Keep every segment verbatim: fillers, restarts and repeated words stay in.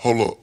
Hold up.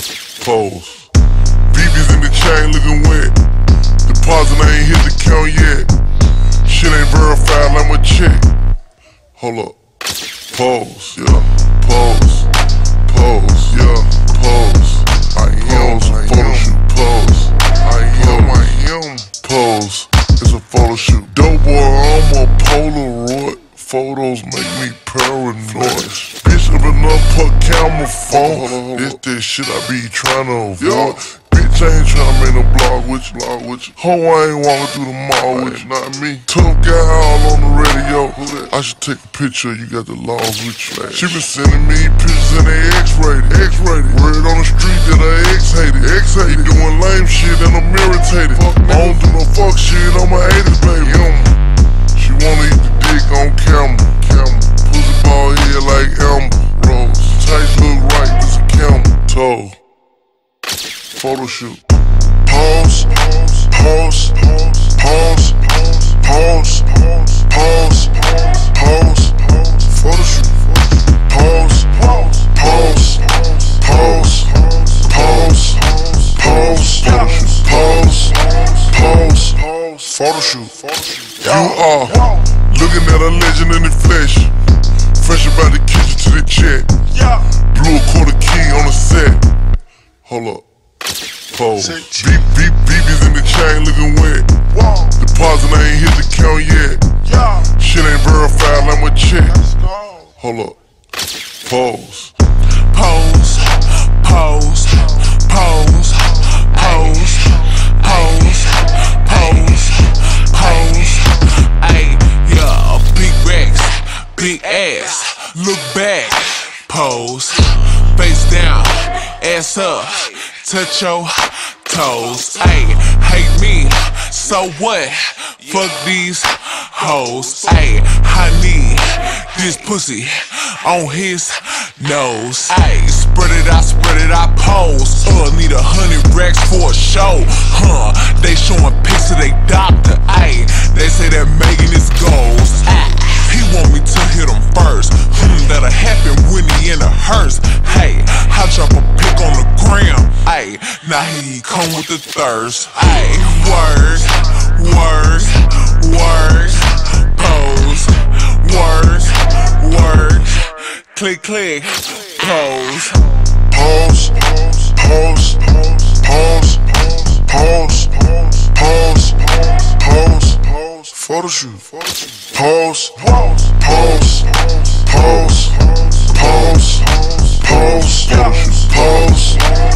Pose. B B's in the chain looking wet. Deposit ain't hit the count yet. Shit ain't verified, I'ma check. Hold up. Pose, yeah. Pose. Pose, yeah. Pose. I am. Photo shoot. Pose. I am. I am. Pose. It's a photo shoot. Dope boy, I'm a Polaroid. Photos make me paranoid. Bitch, up enough put camera phone. It's that shit I be tryna avoid. Yo. Bitch, I ain't tryna make no blog with you, blog with you. Ho, I ain't walking through the mall with you, not me. Tough guy all on the radio. I should take a picture, you got the laws with you. She been sending me pictures and they X-rated, X-rated. Word on the street that I X-hated, X-hated. Doing lame shit and I'm irritated. I don't do no fuck shit on my eighties, baby. She wanna eat the dick on camera, camera. Pussy ball head like Elmer Rose. Tights look right, this a camera toe. Photo shoot. Pose, pose, pose, pose, pose, pose, pose, photo shoot. Pose, pose, pose, pose, pose, pose, pose, pose, photo shoot. You are looking at a legend in the flesh. Fresh about the kitchen to the check. Blew a quarter key on the set. Hold up. Pose. B B's in the chain looking wet. Deposit ain't hit the count yet. Shit ain't verified, I'ma check. Hold up. Pose. Pose. Pose. Pose. Pose. Pose. Pose. Pose. Ayy, yeah, big racks, big ass. Look back. Pose. Face down, ass up. Touch your toes. Ayy, hate me, so what? Fuck these hoes. Ayy, I need this pussy on his nose. Ayy, spread it out, spread it out, pose. Uh, need a hundred racks for a show. Huh, they showing pics of they doctor. Ayy, they say that Megan is goals. Ayy, he want me to hit him first. Hmm, that'll happen when he in a hearse. Hey, I drop a pic on the gram. Ayy, now he come with the thirst. Ayy, word, word, word, pose, word, word, click, click, pose. Pose, pose, pose, pose, pose, pose, pose, photo shoot. Pose, pose, pose, pose, pose, pose, pose,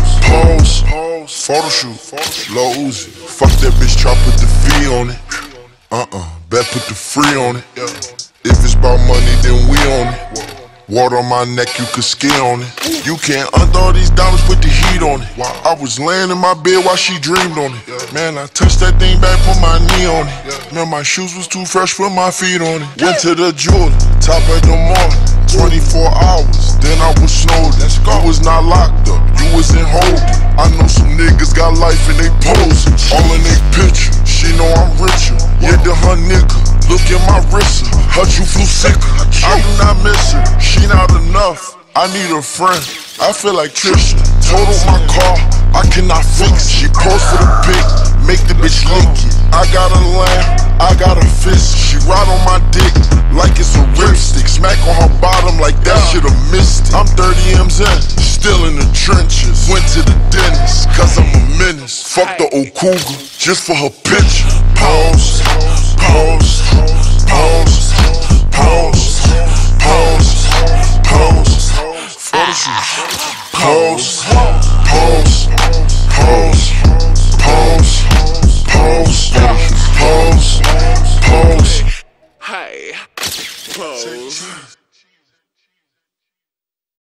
pose, photo shoot. Lil Uzi, fuck that bitch, try put the fee on it. Uh-uh, bet put the free on it. If it's about money, then we on it. Water on my neck, you could ski on it. You can't undo all these diamonds, put the heat on it. I was laying in my bed while she dreamed on it. Man, I touched that thing back, put my knee on it. Man, my shoes was too fresh, put my feet on it. Went to the jeweler, top of the morning, twenty-four hours, then I was snowed. I was not locked up, you was in holding. I know some niggas got life and they posing. All in they picture, she know I'm richer. Yeah, to her nigga, look at my wrist. Her you flew sicker, I do not miss her. She not enough, I need a friend. I feel like Trisha, total my car, I cannot fix. She posed for the pic, make the bitch lick it. I got a lamb, I got a fist. She ride on my dick like it's a ripstick. Smack on her bottom like that shit've missed it. I'm thirty M's in, still in the trenches. Went to the dentist, cause I'm a menace. Fuck the old cougar, just for her picture. Pose, pose, pose, pose, pose, pose, photo shoot. Pose.